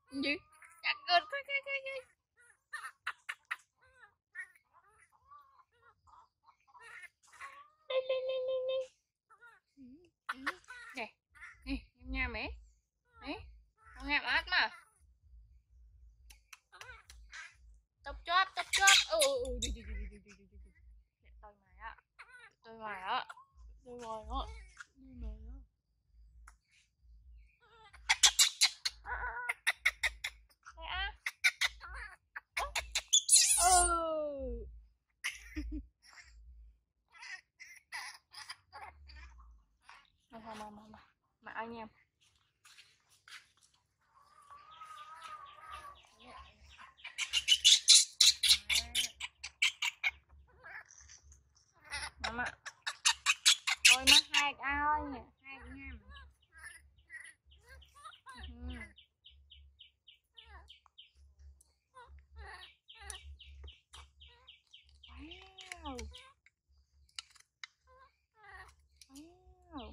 Gì? Chặt cơ cái. Nè, nè, nha mẹ. Nè, không nghe át mà. Tập chóp. Đi. Tôi mày á. Tôi mày á. Tôi mày á. Đây á. Mà anh em. Mama. Ôi nó hai ơi nè, hai nha. Wow. Wow.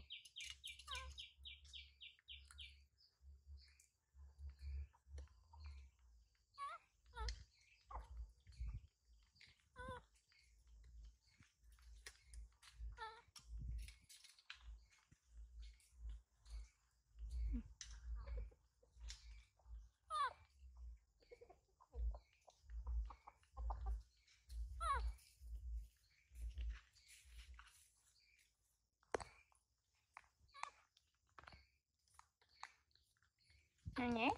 Nè nhé.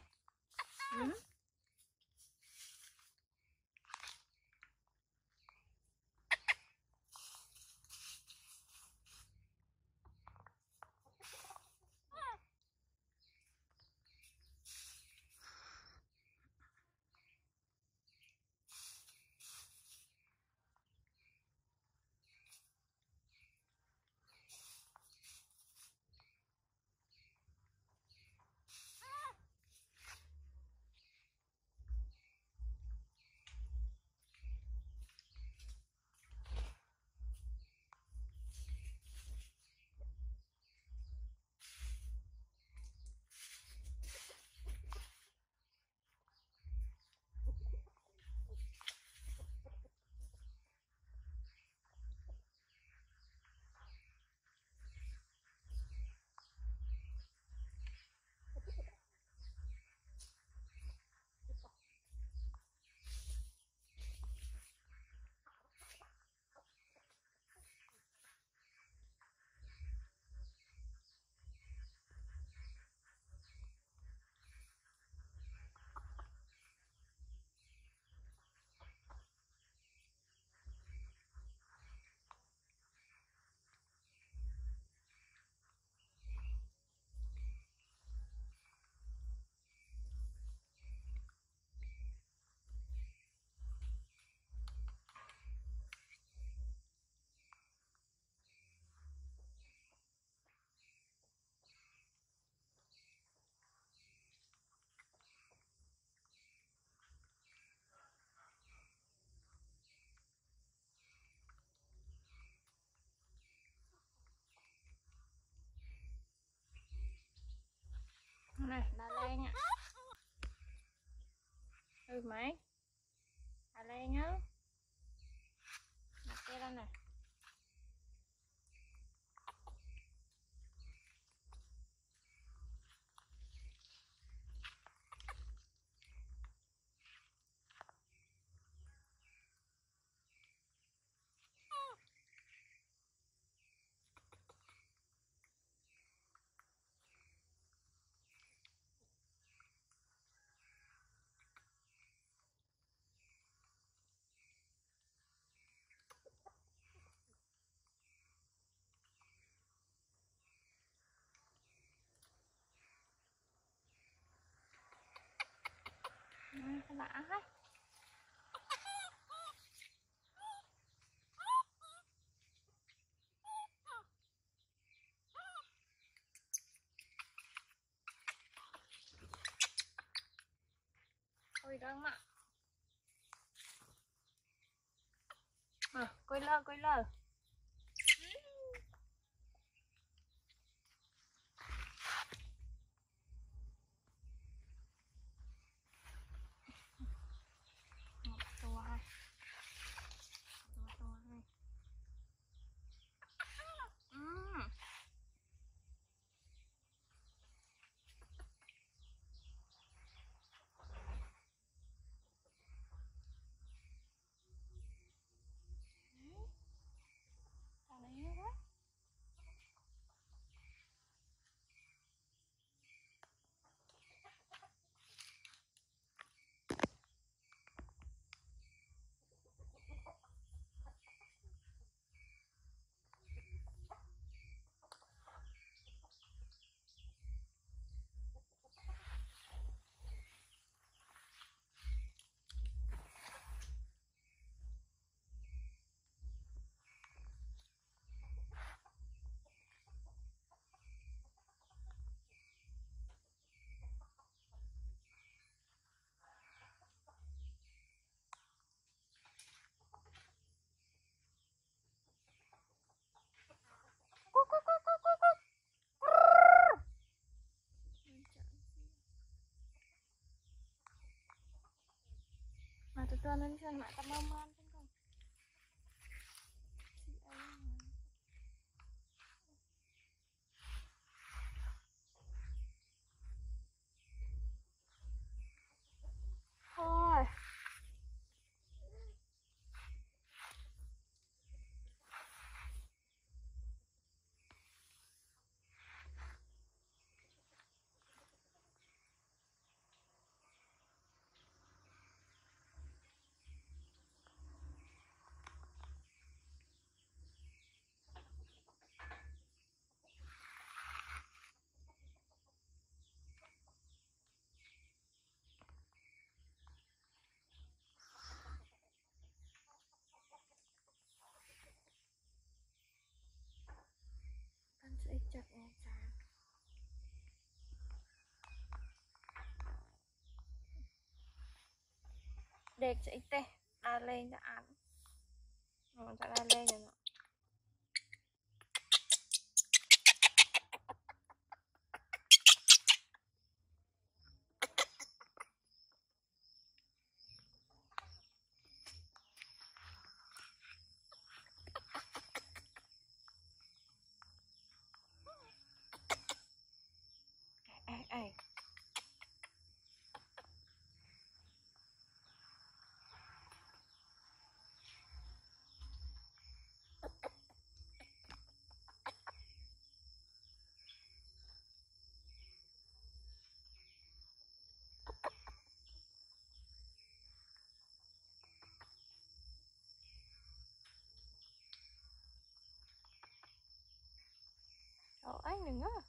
Này, Đà Lan ạ. Mày. Đà Lan á. Mặt kia đây nè. Lạ hết. Ôi đơn ạ. Coi lơ. nên xem lại tao mơ man không con. Thôi. Con sẽ chặt nhà sàn. Đẹp sẽ tê, đa lên cho ăn. Nó sẽ đa lên rồi nè. Ê. Trời anh đừng á.